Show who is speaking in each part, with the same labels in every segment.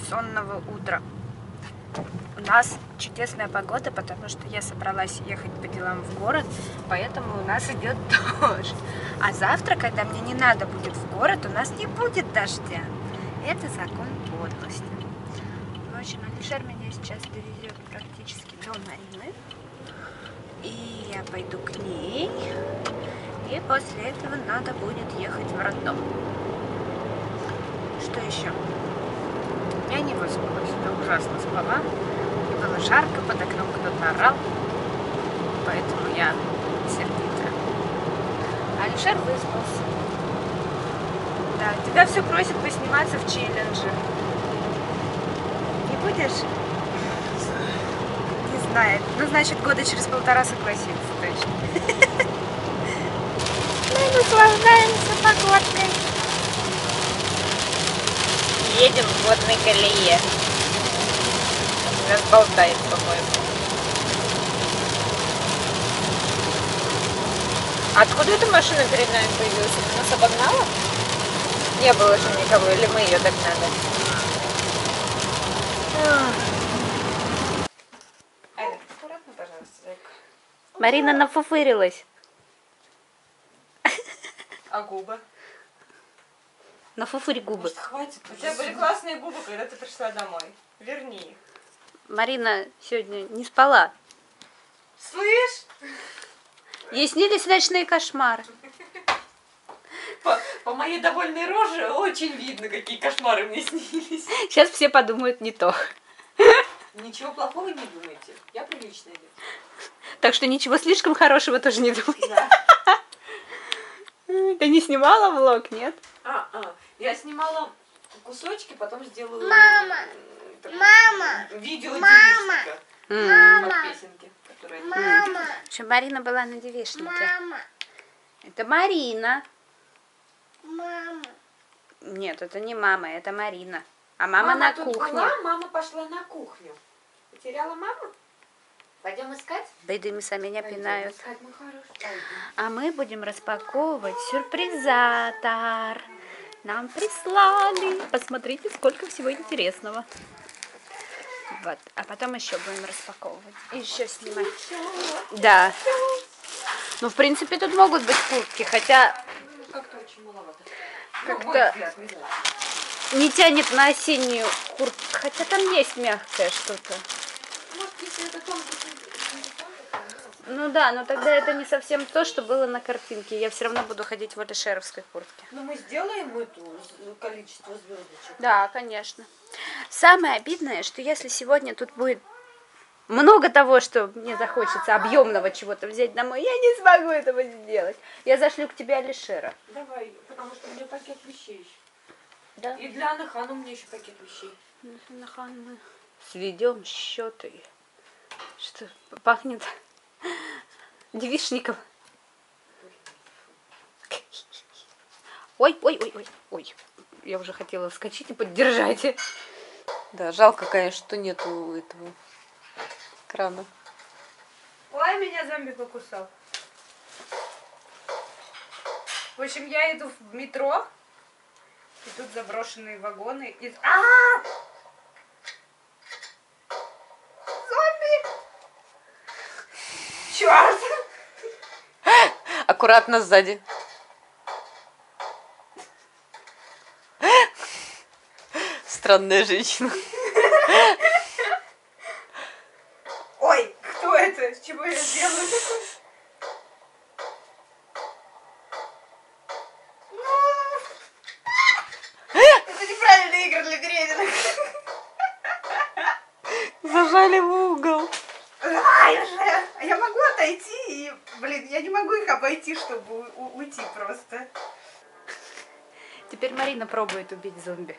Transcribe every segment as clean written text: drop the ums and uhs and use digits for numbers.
Speaker 1: сонного утра. У нас чудесная погода, потому что я собралась ехать по делам в город, поэтому у нас идет дождь. А завтра, когда мне не надо будет в город, у нас не будет дождя. Это закон подлости. В общем, Алишер меня сейчас довезет практически до Марины. И я пойду к ней. И после этого надо будет ехать в роддом. Что еще? Я не выспалась, я ужасно спала. И было жарко, под окном кто-то орал. Поэтому я сердита. Алишер выспался. Да, тебя все просят посниматься в челлендже. Не будешь? Не знаю. Ну, значит, года через 1,5 согласится точно. Мы наслаждаемся погодкой. Едем в водной колее. Нас болтает, по-моему. Откуда эта машина перед нами появилась? Она нас обогнала? Не было же никого, или мы ее догнали? Аля, аккуратно, пожалуйста, зайка. Марина нафуфырилась.
Speaker 2: А губы?
Speaker 1: Нафуфырь губы.
Speaker 2: Может, хватит? У тебя были классные губы, когда ты пришла домой. Верни их.
Speaker 1: Марина сегодня не спала.
Speaker 2: Слышь?
Speaker 1: Ей снились ночные кошмары.
Speaker 2: По моей довольной роже очень видно, какие кошмары мне снились.
Speaker 1: Сейчас все подумают не то.
Speaker 2: Ничего плохого не думайте. Я приличная девочка.
Speaker 1: Так что ничего слишком хорошего тоже не думай.
Speaker 2: Да.
Speaker 1: Ты не снимала влог, нет?
Speaker 2: Я снимала кусочки, потом сделала видео девичника под песенки, которые...
Speaker 1: В общем, Марина была на девичнике. Это Марина. Нет, это не мама, это Марина. А мама на
Speaker 2: тут
Speaker 1: кухне.
Speaker 2: была, мама пошла на кухню. Потеряла маму? Пойдем искать?
Speaker 1: Бейдымиса меня пинают.
Speaker 2: Искать, ну хорошо.
Speaker 1: А мы будем распаковывать сюрпризатор. Нам прислали. Посмотрите, сколько всего интересного. Вот. А потом еще будем распаковывать. И еще снимать. Да. Ну, в принципе, тут могут быть куртки, хотя
Speaker 2: Как-то очень маловато.
Speaker 1: как-то не тянет на осеннюю куртку. Хотя там есть мягкое что-то.
Speaker 2: Может, если это тонкий,
Speaker 1: Ну да, но тогда это не совсем то, что было на картинке. Я все равно буду ходить в алишеровской куртке.
Speaker 2: но мы сделаем это количество звездочек.
Speaker 1: Да, конечно. Самое обидное, что если сегодня тут будет много того, что мне захочется, объемного чего-то взять домой, я не смогу этого сделать. Я зашлю к тебе Алишера.
Speaker 2: Давай, потому что у меня пакет вещей еще.
Speaker 1: Да?
Speaker 2: И для Анны Хану у меня еще пакет вещей.
Speaker 1: Мы сведем счеты. Что пахнет девичником. Ой, ой, ой, ой, ой. Я уже хотела вскочить и поддержать.
Speaker 2: Да, жалко, конечно, что нету этого крана.
Speaker 1: Ой, меня зомби покусал. В общем, я иду в метро. И тут заброшенные вагоны. И... Зомби! Черт!
Speaker 2: Аккуратно сзади. Странная женщина.
Speaker 1: Ой, кто это? Чего я сделаю? Это неправильная игра для беременных.
Speaker 2: Зажали в угол.
Speaker 1: Ай, уже! А я могу отойти и, блин, я не могу их обойти, чтобы уйти просто. Теперь Марина пробует убить зомби.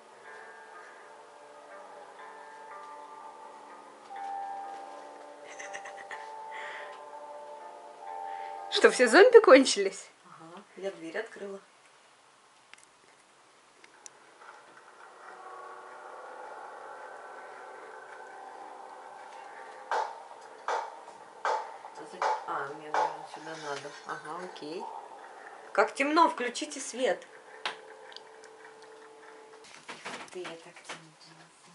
Speaker 1: Что, все зомби кончились?
Speaker 2: Ага, я дверь открыла. Мне, наверное, сюда надо. Ага, окей. Как темно, включите свет. Ты так темно.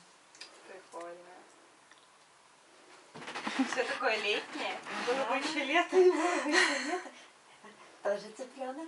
Speaker 1: Все такое летнее.
Speaker 2: Было бы еще лето. Тоже цыпленок.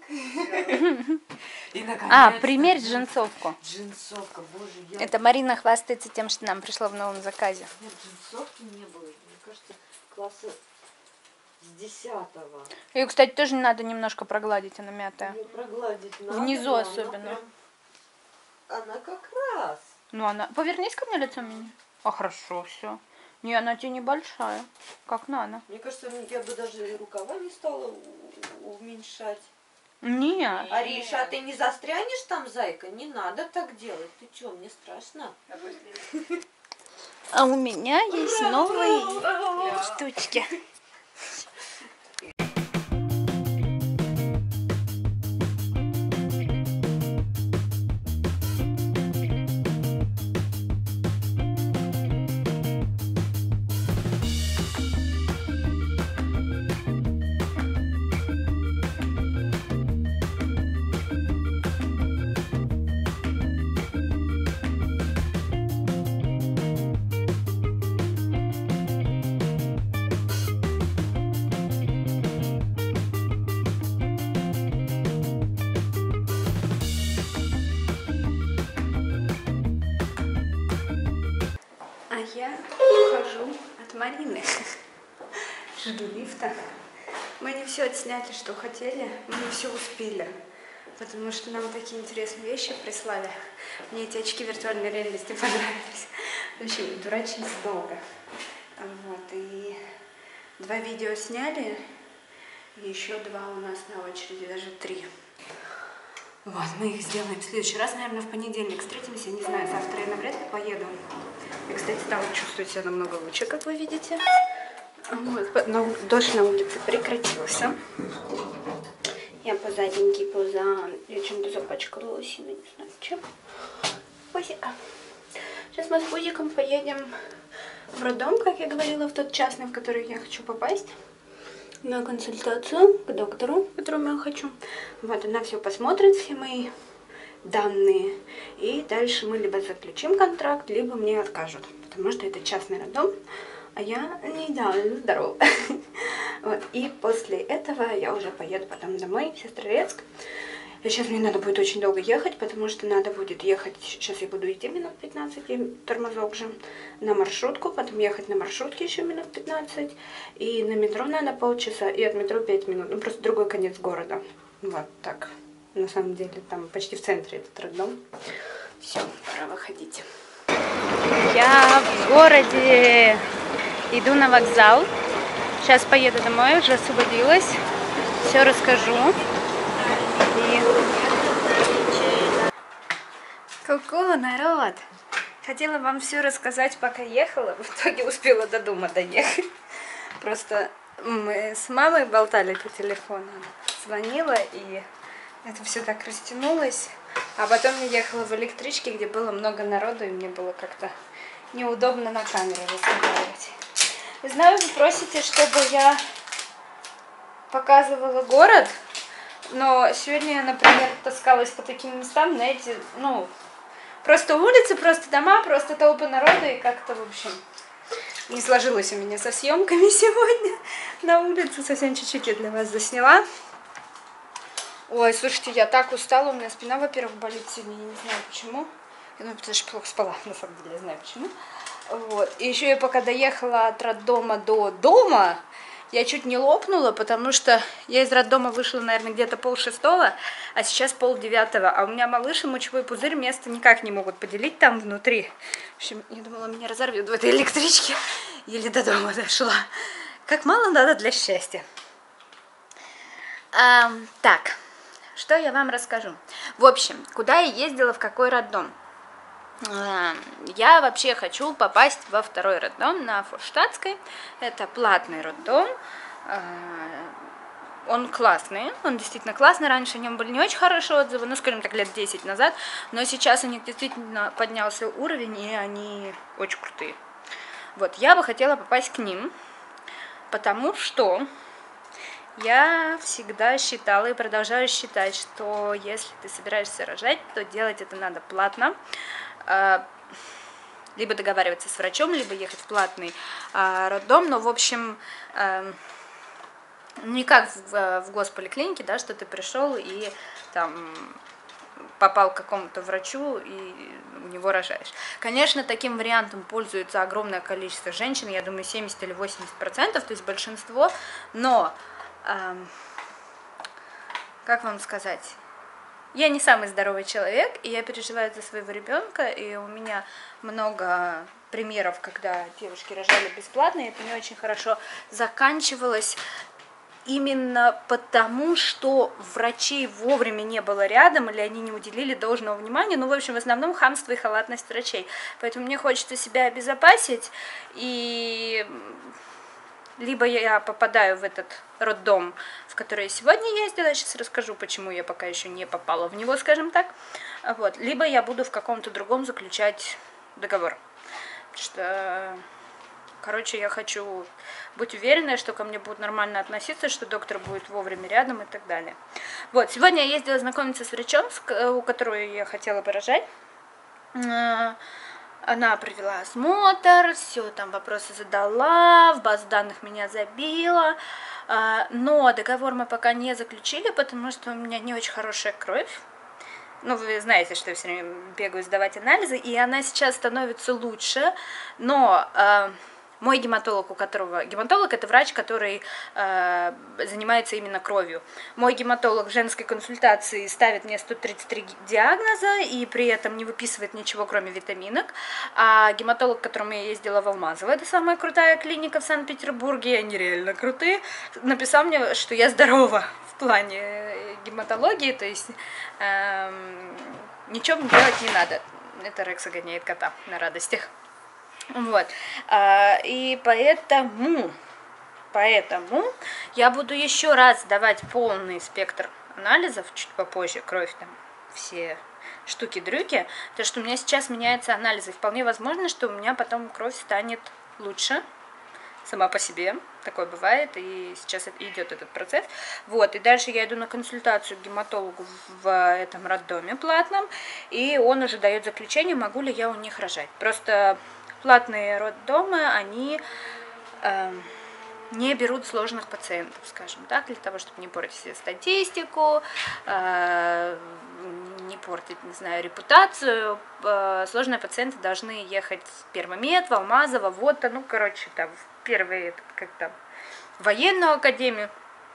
Speaker 1: Примерь джинсовку.
Speaker 2: Джинсовка, боже, я...
Speaker 1: Это Марина хвастается тем, что нам пришло в новом заказе.
Speaker 2: Нет, джинсовки не было. Мне кажется, класса с 10-го.
Speaker 1: Ее, кстати, тоже надо немножко прогладить, она мятая.
Speaker 2: Ее прогладить надо.
Speaker 1: Внизу
Speaker 2: но
Speaker 1: особенно.
Speaker 2: Она как раз.
Speaker 1: Ну, она... Повернись ко мне лицом меня. А, хорошо, все. Не, она тебе небольшая. Как надо.
Speaker 2: Мне кажется, я бы даже рукава не стала уменьшать.
Speaker 1: Нет.
Speaker 2: Ариша, а ты не застрянешь там, зайка? Не надо так делать. Ты что, мне страшно?
Speaker 1: А у меня есть новые штучки. А я ухожу от Марины. Жду лифта. Мы не все отсняли, что хотели. Мы не все успели. Потому что нам такие интересные вещи прислали. Мне эти очки виртуальной реальности понравились. В общем, дурачились долго. Вот. И 2 видео сняли. И еще 2 у нас на очереди, даже 3. Вот, мы их сделаем в следующий раз, наверное, в понедельник встретимся. Не знаю, завтра я навряд ли поеду. И, кстати, там чувствую себя намного лучше, как вы видите. Вот, но дождь на улице прекратился. Я позаденький, я чем-то запачкала лосину, не знаю чем. Пузика. Сейчас мы с Пузиком поедем в роддом, как я говорила, в тот частный, в который я хочу попасть. На консультацию к доктору, которому я хочу. Вот, она все посмотрит, все мои данные. И дальше мы либо заключим контракт, либо мне откажут. Потому что это частный роддом, а я не идеально здорова. Вот, и после этого я уже поеду потом домой, в Сестрорецк. И сейчас мне надо будет очень долго ехать, потому что надо будет ехать, сейчас я буду идти минут 15, и тормозок же, на маршрутку, потом ехать на маршрутке еще минут 15, и на метро надо полчаса, и от метро 5 минут, ну просто другой конец города. Вот так, на самом деле, там почти в центре этот роддом. Все, пора выходить. Я в городе, иду на вокзал, сейчас поеду домой, уже освободилась, все расскажу. Ку-ку, народ! Хотела вам все рассказать, пока ехала, в итоге успела до дома доехать. Просто мы с мамой болтали по телефону, звонила, и это все так растянулось. А потом я ехала в электричке, где было много народу, и мне было как-то неудобно на камеру разговаривать. Знаю, вы просите, чтобы я показывала город. Но сегодня я, например, таскалась по таким местам, знаете, ну, просто улицы, просто дома, просто толпы народа, и как-то, в общем, не сложилось у меня со съемками сегодня на улице, совсем чуть-чуть я для вас засняла. Ой, слушайте, я так устала, у меня спина, во-первых, болит сегодня, я не знаю почему, ну, потому что плохо спала, на самом деле, я знаю почему. Вот, и еще я пока доехала от роддома до дома, я чуть не лопнула, потому что я из роддома вышла, наверное, где-то 5:30, а сейчас 8:30. А у меня малыш и мочевой пузырь место никак не могут поделить там внутри. В общем, я думала, меня разорвет в этой электричке. Еле до дома дошла. Как мало надо для счастья. Так, что я вам расскажу. В общем, куда я ездила, в какой роддом. Я вообще хочу попасть во 2-й роддом на Форштадтской. Это платный роддом. Он классный, он действительно классный. Раньше о нем были не очень хорошие отзывы, ну, скажем так, лет 10 назад. Но сейчас у них действительно поднялся уровень, и они очень крутые. Вот, я бы хотела попасть к ним, потому что я всегда считала и продолжаю считать, что если ты собираешься рожать, то делать это надо платно. либо договариваться с врачом, либо ехать в платный роддом. Но, в общем, не как в госполиклинике, да, что ты пришел и там попал к какому-то врачу и у него рожаешь. Конечно, таким вариантом пользуется огромное количество женщин, я думаю, 70 или 80%, то есть большинство, но, как вам сказать, я не самый здоровый человек, и я переживаю за своего ребенка, и у меня много примеров, когда девушки рожали бесплатно, и это не очень хорошо заканчивалось. Именно потому, что врачей вовремя не было рядом, или они не уделили должного внимания. Ну, в общем, в основном хамство и халатность врачей. Поэтому мне хочется себя обезопасить, и либо я попадаю в этот роддом, в который я сегодня ездила, я сейчас расскажу, почему я пока еще не попала в него, скажем так, вот, либо я буду в каком-то другом заключать договор. Потому что... Короче, я хочу быть уверенной, что ко мне будут нормально относиться, что доктор будет вовремя рядом и так далее. Вот, сегодня я ездила знакомиться с врачом, у которого я хотела бы рожать. Она провела осмотр, все там вопросы задала, в базу данных меня забила. Но договор мы пока не заключили, потому что у меня не очень хорошая кровь. Ну, вы знаете, что я все время бегаю сдавать анализы, и она сейчас становится лучше, но... Мой гематолог, гематолог это врач, который занимается именно кровью. Мой гематолог в женской консультации ставит мне 133 диагноза и при этом не выписывает ничего, кроме витаминок. А гематолог, к которому я ездила в Алмазово, это самая крутая клиника в Санкт-Петербурге, они реально крутые, написал мне, что я здорова в плане гематологии, то есть ничего делать не надо. Это Рекса гоняет кота на радостях. Вот, и поэтому я буду еще раз давать полный спектр анализов, чуть попозже, кровь там, все штуки-дрюки, потому что у меня сейчас меняются анализы, вполне возможно, что у меня потом кровь станет лучше, сама по себе, такое бывает, и сейчас идет этот процесс. Вот, и дальше я иду на консультацию к гематологу в этом роддоме платном, и он уже дает заключение, могу ли я у них рожать. Просто... Платные роддомы, они не берут сложных пациентов, скажем так, для того, чтобы не портить себе статистику, не портить, не знаю, репутацию. Сложные пациенты должны ехать в Первомед, в Алмазово, вот, ну, короче, там, в первый, как там, военную академию.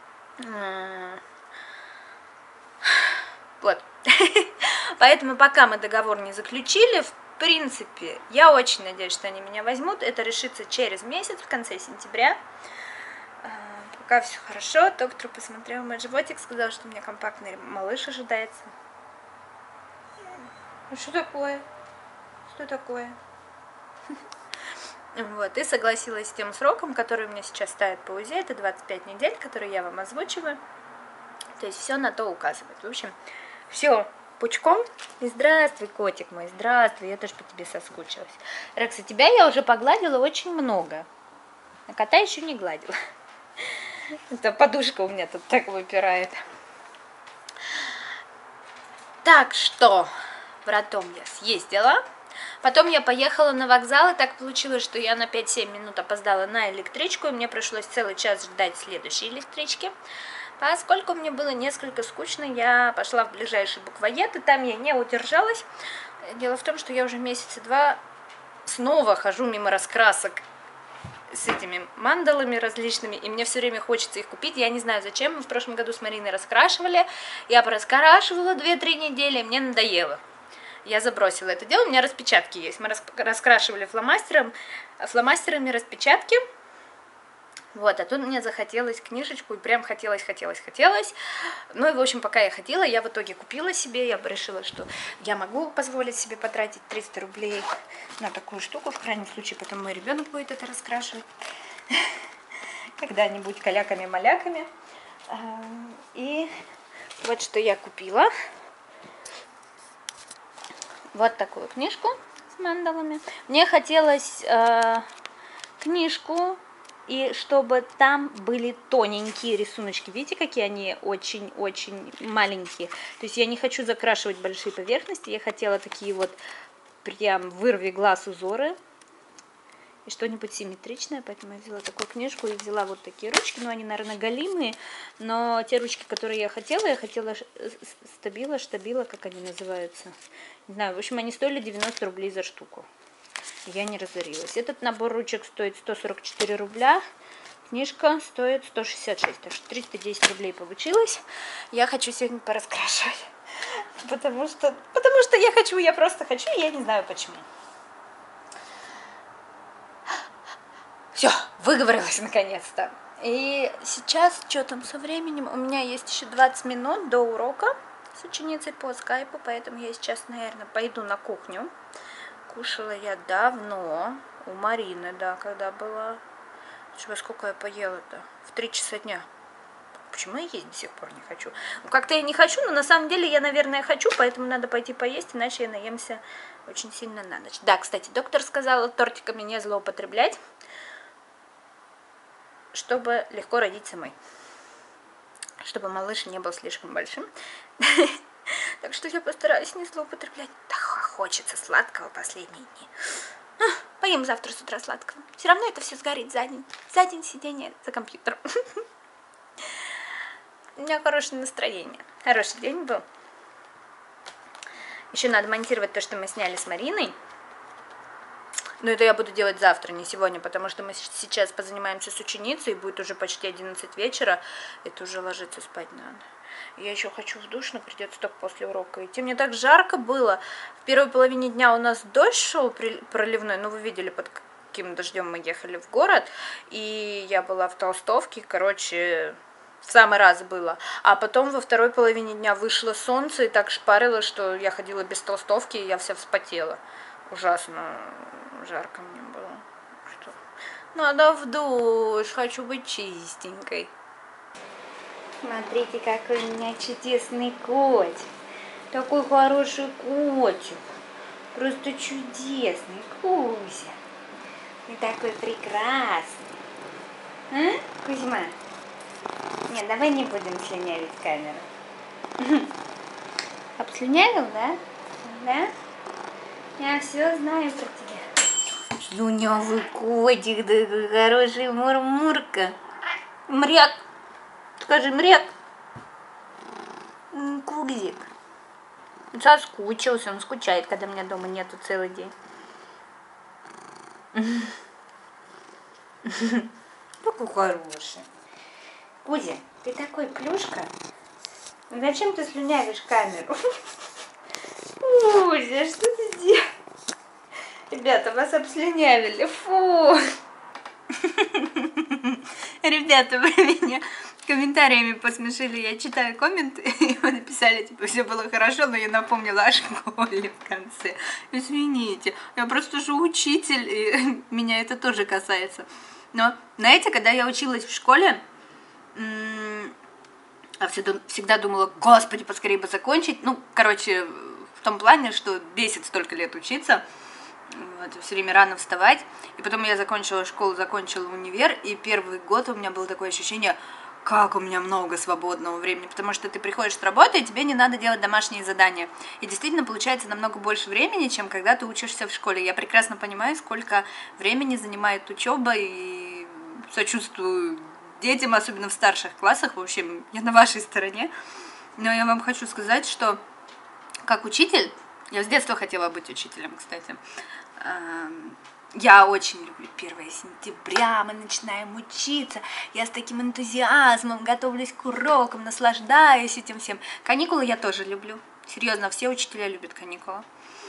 Speaker 1: Вот. Поэтому пока мы договор не заключили, в принципе, я очень надеюсь, что они меня возьмут. Это решится через месяц, в конце сентября. Пока все хорошо. Доктор посмотрел мой животик, сказал, что у меня компактный малыш ожидается. Что такое? Что такое? Вот, и согласилась с тем сроком, который у меня сейчас ставят по УЗИ. Это 25 недель, который я вам озвучиваю. То есть все на то указывает. В общем, все пучком. И здравствуй, котик мой, здравствуй, я тоже по тебе соскучилась. Рекса, тебя я уже погладила очень много, а кота еще не гладила. Эта подушка у меня тут так выпирает. Так что в роддом я съездила. Потом я поехала на вокзал, и так получилось, что я на 5-7 минут опоздала на электричку, и мне пришлось целый час ждать следующей электрички. Поскольку мне было несколько скучно, я пошла в ближайший буквоед, и там я не удержалась. Дело в том, что я уже месяца 2 снова хожу мимо раскрасок с этими мандалами различными, и мне все время хочется их купить. Я не знаю зачем, мы в прошлом году с Мариной раскрашивали, я пораскрашивала 2-3 недели, и мне надоело. Я забросила это дело, у меня распечатки есть. Мы раскрашивали фломастерами распечатки. Вот, а тут мне захотелось книжечку, и прям хотелось. Ну и, в общем, пока я ходила, я в итоге купила себе, я решила, что я могу позволить себе потратить 300 рублей на такую штуку, в крайнем случае, потом мой ребенок будет это раскрашивать когда-нибудь каляками-маляками. И вот что я купила. Вот такую книжку с мандалами. Мне хотелось книжку, и чтобы там были тоненькие рисуночки. Видите, какие они очень-очень маленькие. То есть я не хочу закрашивать большие поверхности. Я хотела такие вот прям вырви глаз узоры. И что-нибудь симметричное, поэтому я взяла такую книжку и взяла вот такие ручки, ну они, наверное, голимые, но те ручки, которые я хотела штабила, как они называются, не знаю, в общем, они стоили 90 рублей за штуку, я не разорилась. Этот набор ручек стоит 144 рубля, книжка стоит 166, так что 310 рублей получилось. Я хочу сегодня пораскрашивать, потому что я просто хочу, я не знаю почему. Все, выговорилась наконец-то. И сейчас, что там со временем? У меня есть еще 20 минут до урока с ученицей по скайпу, поэтому я сейчас, наверное, пойду на кухню. Кушала я давно у Марины, да, когда была. Во сколько я поела-то? В 3 часа дня. Почему я есть до сих пор не хочу? Ну, как-то я не хочу, но на самом деле я, наверное, хочу, поэтому надо пойти поесть, иначе я наемся очень сильно на ночь. Да, кстати, доктор сказала тортиками не злоупотреблять, чтобы легко родить самой, чтобы малыш не был слишком большим. Так что я постараюсь не злоупотреблять. Так хочется сладкого последние дни. Поем завтра с утра сладкого. Все равно это все сгорит за день. За день сидения за компьютером. У меня хорошее настроение. Хороший день был. Еще надо монтировать то, что мы сняли с Мариной. Но это я буду делать завтра, не сегодня, потому что мы сейчас позанимаемся с ученицей, и будет уже почти 11 вечера, это уже ложиться спать надо. Я еще хочу в душ, но придется только после урока идти. Мне так жарко было. В первой половине дня у нас дождь шел проливной, ну вы видели, под каким дождем мы ехали в город, и я была в толстовке, короче, в самый раз было. А потом во второй половине дня вышло солнце и так шпарило, что я ходила без толстовки, и я вся вспотела. Ужасно жарко мне было. Что? Надо в душ, хочу быть чистенькой. Смотрите, какой у меня чудесный котик. Такой хороший котик. Просто чудесный Кузя. Ты такой прекрасный. А, Кузьма? Нет, давай не будем слюнявить камеру. Обслюнявил, да? Да? Я все знаю про тебя. Слюнявый котик, такой хороший мурмурка. Мряк. Скажи, мряк. Кузик. Соскучился, он скучает, когда меня дома нету целый день. Такой хороший. Кузя, ты такой плюшка. Зачем ты слюнявишь камеру? Кузя, что ты делаешь? Ребята, вас обслюнявили. Фу. Ребята, вы меня комментариями посмешили. Я читаю комменты, и вы написали, типа, все было хорошо, но я напомнила о школе в конце. Извините, я просто же учитель, и меня это тоже касается. Но, знаете, когда я училась в школе, я всегда думала, господи, поскорее бы закончить. Ну, короче, в том плане, что бесит столько лет учиться. Вот, все время рано вставать. И потом я закончила школу, закончила универ. И первый год у меня было такое ощущение, как у меня много свободного времени. Потому что ты приходишь с работы, и тебе не надо делать домашние задания. И действительно получается намного больше времени, чем когда ты учишься в школе. Я прекрасно понимаю, сколько времени занимает учеба. И сочувствую детям, особенно в старших классах. В общем, я на вашей стороне. Но я вам хочу сказать, что как учитель, я с детства хотела быть учителем, кстати. Я очень люблю 1 сентября, мы начинаем учиться, я с таким энтузиазмом готовлюсь к урокам, наслаждаюсь этим всем. Каникулы я тоже люблю, серьезно, все учителя любят каникулы.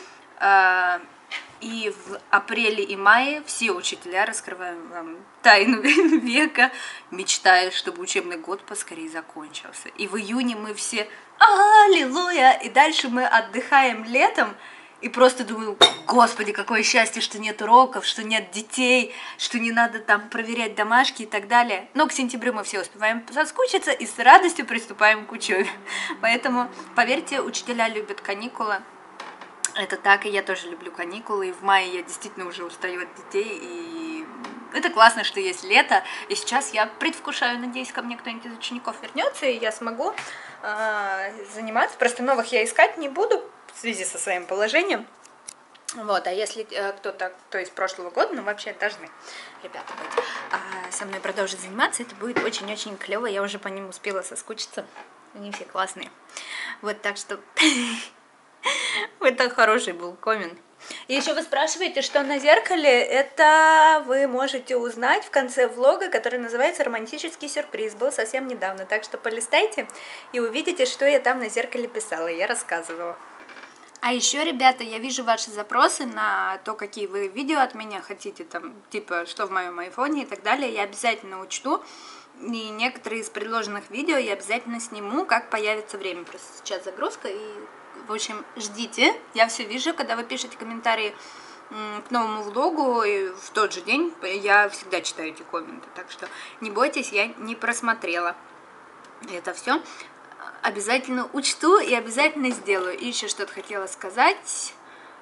Speaker 1: И в апреле и мае все учителя, раскрываем вам тайну века, мечтают, чтобы учебный год поскорее закончился. И в июне мы все аллилуйя, и дальше мы отдыхаем летом, и просто думаю, господи, какое счастье, что нет уроков, что нет детей, что не надо там проверять домашки и так далее. Но к сентябрю мы все успеваем соскучиться и с радостью приступаем к учебе. Поэтому, поверьте, учителя любят каникулы. Это так, и я тоже люблю каникулы. И в мае я действительно уже устаю от детей. И это классно, что есть лето. И сейчас я предвкушаю, надеюсь, ко мне кто-нибудь из учеников вернется, и я смогу заниматься. Просто новых я искать не буду в связи со своим положением. Вот, а если кто-то, кто из прошлого года, ну вообще должны ребята быть, со мной продолжить заниматься, это будет очень-очень клево, я уже по ним успела соскучиться, они все классные. Вот, так что это хороший был коммент. И еще вы спрашиваете, что на зеркале, это вы можете узнать в конце влога, который называется «Романтический сюрприз», был совсем недавно, так что полистайте и увидите, что я там на зеркале писала, я рассказывала. А еще, ребята, я вижу ваши запросы на то, какие вы видео от меня хотите, там, типа, что в моем айфоне и так далее, я обязательно учту. И некоторые из предложенных видео я обязательно сниму, как появится время. Просто сейчас загрузка, и, в общем, ждите. Я все вижу, когда вы пишете комментарии к новому влогу, и в тот же день я всегда читаю эти комменты. Так что не бойтесь, я не просмотрела это все. Обязательно учту и обязательно сделаю. И еще что-то хотела сказать.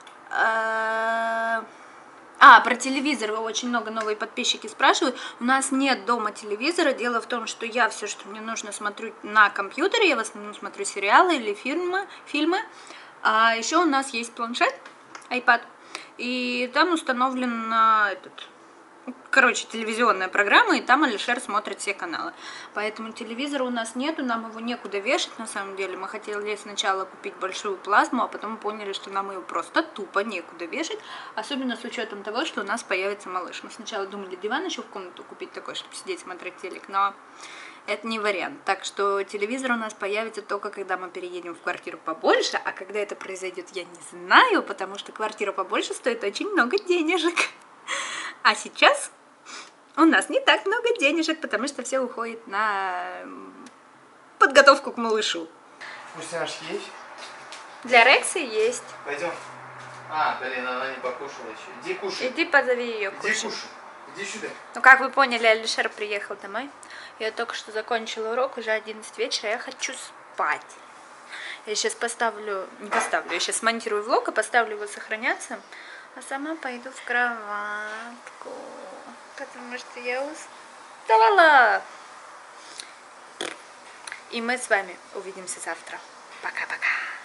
Speaker 1: Про телевизор очень много новые подписчики спрашивают. У нас нет дома телевизора. Дело в том, что я все, что мне нужно, смотрю на компьютере. Я в основном смотрю сериалы или фильмы. А еще у нас есть планшет, iPad. И там установлен телевизионная программа, и там Алишер смотрит все каналы. Поэтому телевизора у нас нету, нам его некуда вешать, на самом деле. Мы хотели сначала купить большую плазму, а потом поняли, что нам ее просто тупо некуда вешать, особенно с учетом того, что у нас появится малыш. Мы сначала думали диван еще в комнату купить такой, чтобы сидеть смотреть телек, но это не вариант. Так что телевизор у нас появится только когда мы переедем в квартиру побольше, а когда это произойдет, я не знаю, потому что квартира побольше стоит очень много денежек. А сейчас у нас не так много денежек, потому что все уходит на подготовку к малышу.
Speaker 3: Вкусняшки есть?
Speaker 1: Для Рекса есть.
Speaker 3: Пойдем. Блин, она не покушала еще. Иди кушай.
Speaker 1: Иди позови ее кушать.
Speaker 3: Иди кушай. Иди сюда.
Speaker 1: Ну, как вы поняли, Алишер приехал домой. Я только что закончила урок, уже 11 вечера, я хочу спать. Я сейчас я сейчас смонтирую влог и поставлю его сохраняться, а сама пойду в кроватку, потому что я устала. И мы с вами увидимся завтра. Пока-пока.